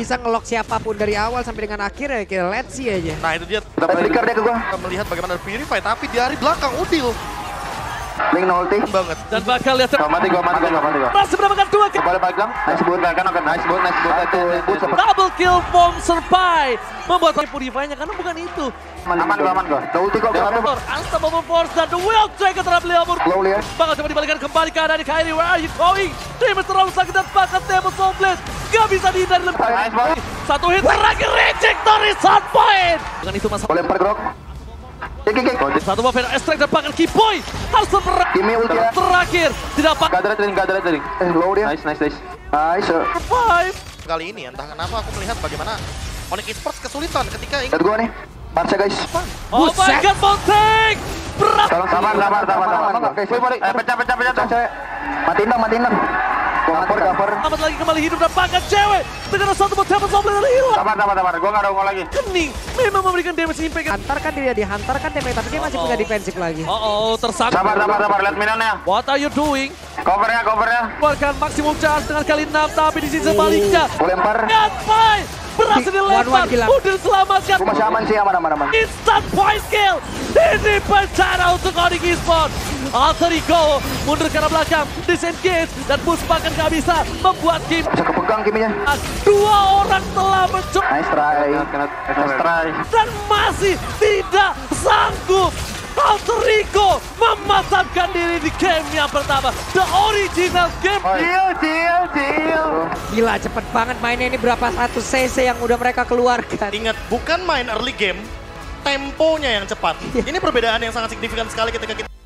bisa ngelock siapapun dari awal sampai dengan akhir ya kayak let's see aja. Nah itu dia. Flicker dia ke gua. Melihat bagaimana Purify tapi dari belakang Udil. Link no ulti. Banget. Dan bakal lihat Gua mati. masih mendapatkan 2 kill. Balik lang. Nice boot kan nice boot. Double kill from Serpai. Membuat Purify-nya karena bukan itu. Aman gua. No ulti kok. Unstoppable Force dan The Will Dragon terhadap Leomur. Slowly ya. Bakal coba dibalikan kembali ke arah di Kairi. Where are you going? Damage terlalu sakit dan bakal Table Soul Blast. Gak bisa dihindari lebih. Nice ball. Satu hit terakhir reject dari Sun Point. Dengan itu masalah. Boleh lempar grok. Kik. Satu buff extract dan bakal Keyboy. Harus Kimi ulti ya. terakhir. Tidak apa. Gak ada trading. Low dia. Nice. Nice. Survive. Kali ini entah kenapa aku melihat bagaimana Onyx Esports kesulitan ketika ingin. Lihat gua nih. Parse guys. Oh my god, Monteng. Berat. Tolong sabar. Guys, balik. Pecah. Matiin dong. Cover. Amat lagi kembali hidup dan bakal cewek. Dengan satu buff Table Soul Blast dari hilang. Sabar. Gua enggak ada gol lagi. Kening. Memang memberikan damage impact. Hantarkan dia dihantarkan damage tapi dia masih punya defensif lagi. Tersangkut. Sabar. Lihat minionnya. What are you doing? Covernya. Keluarkan maksimum charge dengan kali 6, tapi di sini sebaliknya. Boleh lempar. Gunfight berhasil dilempar, udah selamatkan. Gua masih aman sih, aman. Instant point kill. Ini bencana untuk Onyx Esports. Alter Ego mundur ke arah belakang, disengage dan push bahkan gak bisa membuat game. Bisa kepegang Kiminya. 2 orang telah mencoba. Nice try. Dan masih tidak sanggup. Alter Ego memasangkan diri di game yang pertama. The original game. Deal. Gila cepet banget mainnya ini berapa 100 cc yang udah mereka keluarkan. Ingat bukan main early game, temponya yang cepat. Ini perbedaan yang sangat signifikan sekali ketika kita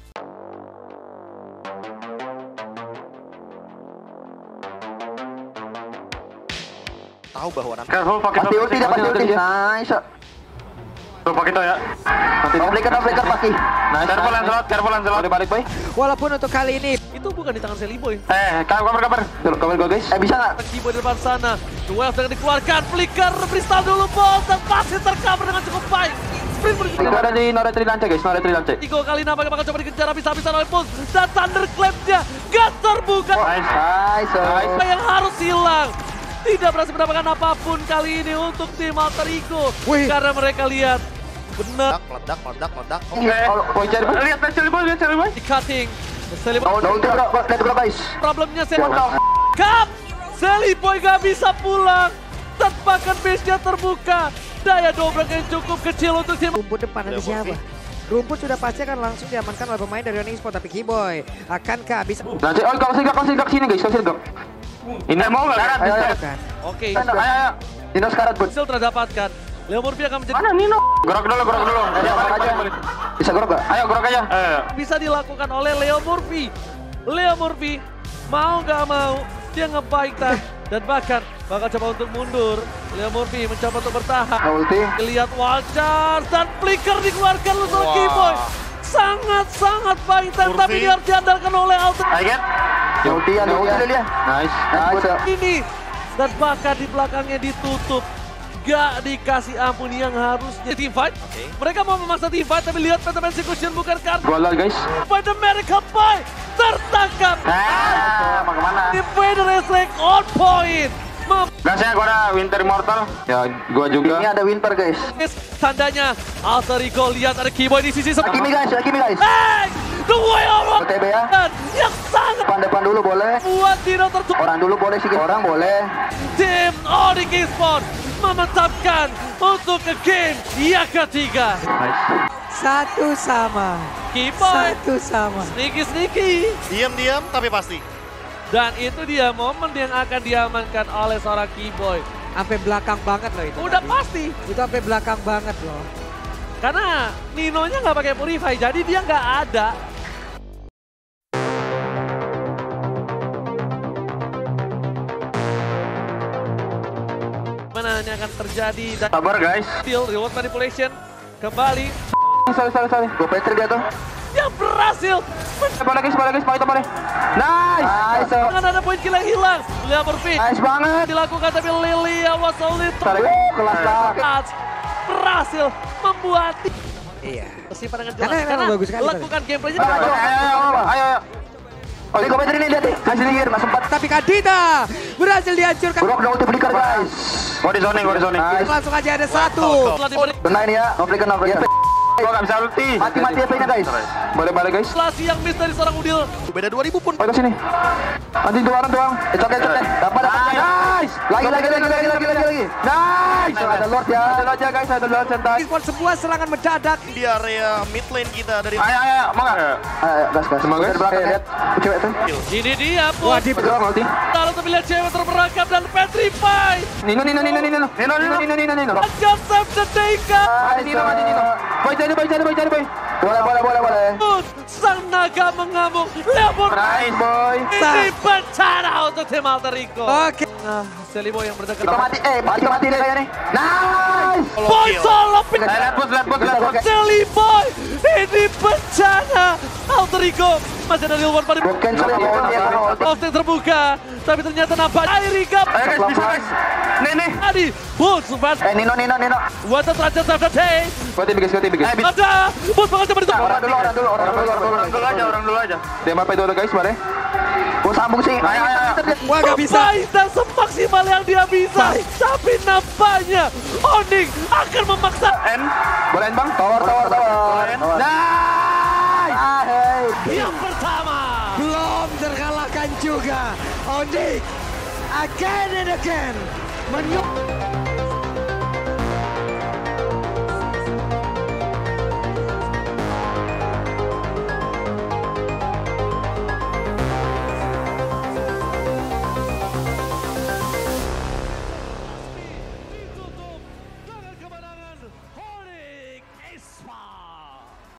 tahu bahwa nanti Careful pakai ulti. Nice. Tuh pakai itu ya. Flicker pasti. Nice. Careful Lancelot. Udah balik boy. Walaupun untuk kali ini Itu bukan di tangan Sally Boy. Kabar. Cover gua guys. Bisa nggak? Keyboard di depan sana. Duel sedang dikeluarkan. Flicker, freestyle dulu ball. Dan masih tercover dengan cukup baik. Sprint Itu ada di Nore Trilance guys. Tigo kali nampaknya bakal coba dikejar habis-habisan oleh Pulse. Dan Thunderclap-nya gak terbuka. Nice. Apa yang harus hilang? Tidak berhasil mendapatkan apapun kali ini untuk tim Alter Ego. Karena mereka lihat benar meledak. Lihat Sally Boy. di cutting. Sally Boy. Let's go guys. Problemnya Sally Boy gak bisa pulang. Dan bahkan base-nya terbuka. Daya dobrak yang cukup kecil untuk tim. rumput depan ada siapa? Rumput sudah pasti akan langsung diamankan oleh pemain dari Onyx Esports, tapi Keyboy akankah bisa? Nanti kasih gak sini guys, kasih gak. Ini mau nggak? Ayo. Oke. Ayo. Nino sekarat bud. Hasil terdapatkan. Leo Murphy akan menjadi. Mana Nino? Gerok dulu. Balik. Bisa gerok gak? Ayo gerok aja. Bisa dilakukan oleh Leo Murphy. Leo Murphy mau nggak mau dia ngebaikan dan bahkan bakal coba untuk mundur. Leo Murphy mencoba untuk bertahan. Ulti. Lihat Walcar dan flicker dikeluarkan lu sama Keyboy. Sangat baik tapi dia harus diandalkan oleh Alter. Ayo. Ulti dia. Nice. Ini dan bahkan di belakangnya ditutup. Gak dikasih ampun yang harusnya team fight. Mereka mau memaksa team fight tapi lihat Phantom Execution bukan kartu. Bola guys. By the Miracle Boy tertangkap. Mau kemana? Invader Strike on point. Gasnya gua ada Winter Immortal. Ya gua juga. Ini ada Winter guys. Tandanya Alter Ego, lihat ada Keyboy di sisi sebelah. Kimi guys. Hey! The way of OTB ya. yang sangat Depan dulu boleh. buat tidak tertutup. Orang dulu boleh sih. Orang boleh. Tim Onyx Esports memantapkan untuk ke game yang ketiga. Satu sama. Keyboy sneaky. Diam tapi pasti. Dan itu dia momen yang akan diamankan oleh seorang Keyboy. Sampai belakang banget loh itu. Udah tadi. pasti. Itu sampai belakang banget loh. Karena Ninonya nggak pakai Purify, jadi dia nggak ada. Mana ini akan terjadi dan Sabar guys. still reward manipulation kembali. Sorry. Gua pecer dia tuh. Yang berhasil. Boleh guys. Pakai topan. Nice. Dengan ada poin kill yang hilang. Leo Murphy Nice banget. dilakukan tapi Lilia was only Kelas banget. berhasil membuat Iya. Simpan dengan Karena jelas. memang bagus sekali lakukan gameplaynya. Ayo. Oh, ini komentar ini lihat nih. Kasih lihir, mas sempat. Tapi Kadita berhasil dihancurkan. Bro, udah ulti flicker guys. Gua di zoning. Nice. Langsung aja ada satu. Setelah diberi Kena ini ya, no flicker. Gua nggak bisa ulti. Mati EP-nya guys. Boleh guys. inflasi yang miss dari seorang Udil. Beda 2000 pun. Ayo ke sini. Anjing doang. It's okay. Dapat. Nice. Lagi. Nice. Ada Lord ya. Ada Lord santai. Esports sebuah serangan mendadak. Di area mid lane kita dari Ayo, mangga. Ayo, gas. Semangat guys. Lihat. Cewek tuh. Ini dia pun. Wah, di Bergerak ulti. Lalu terpilih cewek terperangkap dan petrify. Nino. Just save the Deika. Nino. Boy, cari boy. Boleh. Sang naga mengamuk. Leopard. Nice boy. Ini bencana untuk tim Alter Ego. Oke. Nah, Selibo yang berdekat. Kita mati nih kayaknya nih. Nice. Boy solo pin. Lihat bos. Seliboy. Ini bencana. Alter Ego. Masih ada Lil One pada Cancel ya. posting terbuka. Tapi ternyata nampak Airika. Ayo guys, bisa guys. Nih. Tadi. Boots. Nino. What a tragedy of the day. Gua tim guys. Ada. Boots bakal coba ditutup. Orang dulu aja. Dia apa itu guys, mari. Gua sambung sih. Ayo. Wah, gak bisa. Bermain dan semaksimal yang dia bisa. Tapi nampaknya Onyx akan memaksa. Boleh bang? Tower. Nice. Yang pertama. Belum terkalahkan juga. Onyx again and again.